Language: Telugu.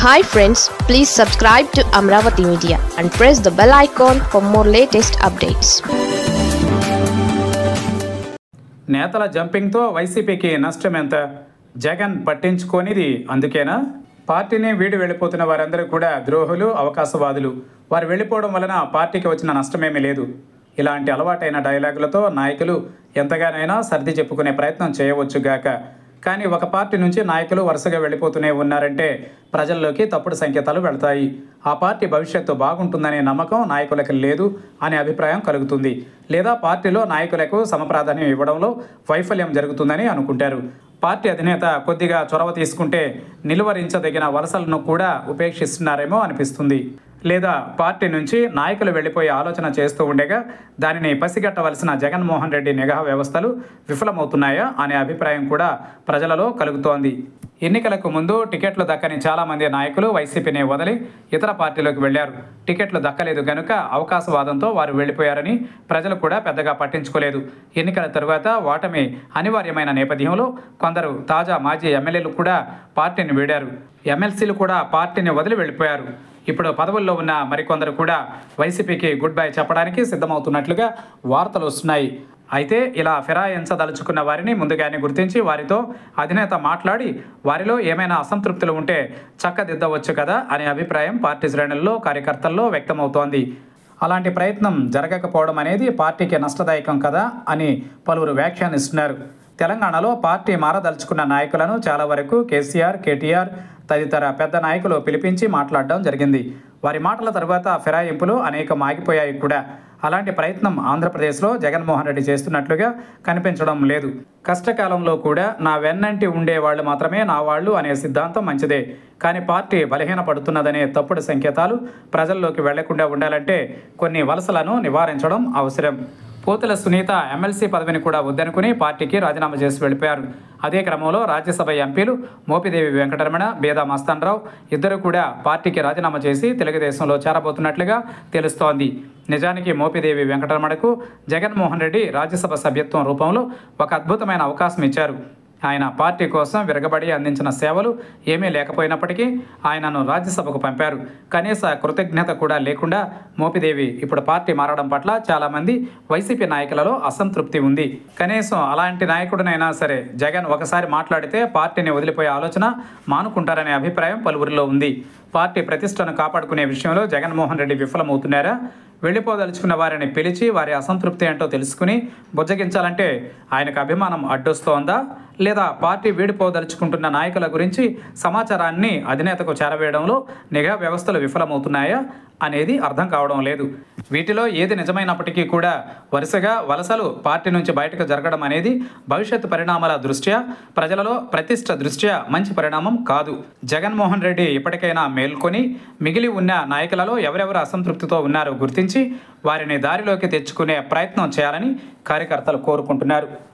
Hi friends, please subscribe to Amravati Media and press the bell icon for more latest updates. నేతల జంపింగ్తో వైసీపీకి నష్టం ఎంత? జగన్ పట్టించుకోనిది అందుకేనా? పార్టీని వీడి వెళ్ళిపోతున్న వారందరూ కూడా ద్రోహులు, అవకాశవాదులు. వారు వెళ్ళిపోవడం వలన పార్టీకి వచ్చిన నష్టమేమీ లేదు. ఇలాంటి అలవాటైన డైలాగులతో నాయకులు ఎంతగానైనా సర్ది చెప్పుకునే ప్రయత్నం చేయవచ్చుగాక. కానీ ఒక పార్టీ నుంచి నాయకులు వరుసగా వెళ్ళిపోతూనే ఉన్నారంటే ప్రజల్లోకి తప్పుడు సంకేతాలు వెళ్తాయి. ఆ పార్టీ భవిష్యత్తు బాగుంటుందనే నమ్మకం నాయకులకు లేదు అనే అభిప్రాయం కలుగుతుంది. లేదా పార్టీలో నాయకులకు సమప్రాధాన్యం ఇవ్వడంలో వైఫల్యం జరుగుతుందని అనుకుంటారు. పార్టీ అధినేత కొద్దిగా చొరవ తీసుకుంటే నిలువరించదగిన వలసలను కూడా ఉపేక్షిస్తున్నారేమో అనిపిస్తుంది. లేదా పార్టీ నుంచి నాయకులు వెళ్ళిపోయే ఆలోచన చేస్తూ ఉండగా దానిని పసిగట్టవలసిన జగన్మోహన్ రెడ్డి నిఘా వ్యవస్థలు విఫలమవుతున్నాయా అనే అభిప్రాయం కూడా ప్రజలలో కలుగుతోంది. ఎన్నికలకు ముందు టికెట్లు దక్కని చాలామంది నాయకులు వైసీపీని వదిలి ఇతర పార్టీలోకి వెళ్లారు. టికెట్లు దక్కలేదు గనుక అవకాశవాదంతో వారు వెళ్ళిపోయారని ప్రజలు కూడా పెద్దగా పట్టించుకోలేదు. ఎన్నికల తరువాత ఓటమి అనివార్యమైన నేపథ్యంలో కొందరు తాజా మాజీ ఎమ్మెల్యేలు కూడా పార్టీని వీడారు. ఎమ్మెల్సీలు కూడా పార్టీని వదిలి వెళ్ళిపోయారు. ఇప్పుడు పదవుల్లో ఉన్న మరికొందరు కూడా వైసీపీకి గుడ్ బై చెప్పడానికి సిద్ధమవుతున్నట్లుగా వార్తలు వస్తున్నాయి. అయితే ఇలా ఫిరాయించదలుచుకున్న వారిని ముందుగానే గుర్తించి వారితో అధినేత మాట్లాడి వారిలో ఏమైనా అసంతృప్తులు ఉంటే చక్కదిద్దవచ్చు కదా అనే అభిప్రాయం పార్టీ శ్రేణుల్లో, కార్యకర్తల్లో వ్యక్తమవుతోంది. అలాంటి ప్రయత్నం జరగకపోవడం అనేది పార్టీకి నష్టదాయకం కదా అని పలువురు వ్యాఖ్యానిస్తున్నారు. తెలంగాణలో పార్టీ మారదలుచుకున్న నాయకులను చాలా వరకు కేసీఆర్, కేటీఆర్ తదితర పెద్ద నాయకులు పిలిపించి మాట్లాడడం జరిగింది. వారి మాటల తర్వాత ఫిరాయింపులు అనేకం ఆగిపోయాయి కూడా. అలాంటి ప్రయత్నం ఆంధ్రప్రదేశ్లో జగన్మోహన్ రెడ్డి చేస్తున్నట్లుగా కనిపించడం లేదు. కష్టకాలంలో కూడా నా వెన్నంటి ఉండేవాళ్ళు మాత్రమే నా వాళ్ళు అనే సిద్ధాంతం మంచిదే. కానీ పార్టీ బలహీనపడుతున్నదనే తప్పుడు సంకేతాలు ప్రజల్లోకి వెళ్లకుండా ఉండాలంటే కొన్ని వలసలను నివారించడం అవసరం. పోతుల సునీత ఎమ్మెల్సీ పదవిని కూడా వద్దనుకుని పార్టీకి రాజీనామా చేసి వెళ్ళిపోయారు. అదే క్రమంలో రాజ్యసభ ఎంపీలు మోపిదేవి వెంకటరమణ, బేదా మస్తానరావు ఇద్దరు కూడా పార్టీకి రాజీనామా చేసి తెలుగుదేశంలో చేరబోతున్నట్లుగా తెలుస్తోంది. నిజానికి మోపిదేవి వెంకటరమణకు జగన్మోహన్ రెడ్డి రాజ్యసభ సభ్యత్వం రూపంలో ఒక అద్భుతమైన అవకాశం ఇచ్చారు. ఆయన పార్టీ కోసం విరగబడి అందించిన సేవలు ఏమీ లేకపోయినప్పటికీ ఆయనను రాజ్యసభకు పంపారు. కనీస కృతజ్ఞత కూడా లేకుండా మోపిదేవి ఇప్పుడు పార్టీ మారడం పట్ల చాలామంది వైసీపీ నాయకులలో అసంతృప్తి ఉంది. కనీసం అలాంటి నాయకుడినైనా సరే జగన్ ఒకసారి మాట్లాడితే పార్టీని వదిలిపోయే ఆలోచన మానుకుంటారనే అభిప్రాయం పలువురిలో ఉంది. పార్టీ ప్రతిష్టను కాపాడుకునే విషయంలో జగన్మోహన్ రెడ్డి విఫలమవుతున్నారా? వెళ్ళిపోదలుచుకున్న వారిని పిలిచి వారి అసంతృప్తి ఏంటో తెలుసుకుని బుజ్జగించాలంటే ఆయనకు అభిమానం అడ్డొస్తోందా? లేదా పార్టీ వీడిపోదలుచుకుంటున్న నాయకుల గురించి సమాచారాన్ని అధినేతకు చేరవేయడంలో నిఘా వ్యవస్థలు విఫలమవుతున్నాయా అనేది అర్థం కావడం లేదు. వీటిలో ఏది నిజమైనప్పటికీ కూడా వరుసగా వలసలు పార్టీ నుంచి బయటకు జరగడం అనేది భవిష్యత్తు పరిణామాల దృష్ట్యా, ప్రజలలో ప్రతిష్ట దృష్ట్యా మంచి పరిణామం కాదు. జగన్మోహన్ రెడ్డి ఇప్పటికైనా మేల్కొని మిగిలి ఉన్న నాయకులలో ఎవరెవరు అసంతృప్తితో ఉన్నారో గుర్తించి వారిని దారిలోకి తెచ్చుకునే ప్రయత్నం చేయాలని కార్యకర్తలు కోరుకుంటున్నారు.